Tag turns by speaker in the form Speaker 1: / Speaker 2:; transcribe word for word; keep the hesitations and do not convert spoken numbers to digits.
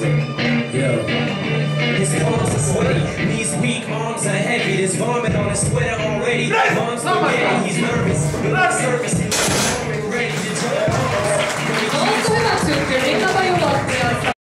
Speaker 1: Yo. His palms are sweaty, knees weak, arms are heavy. There's vomit on his sweater already. Mom's spaghetti, he's nervous. The left surface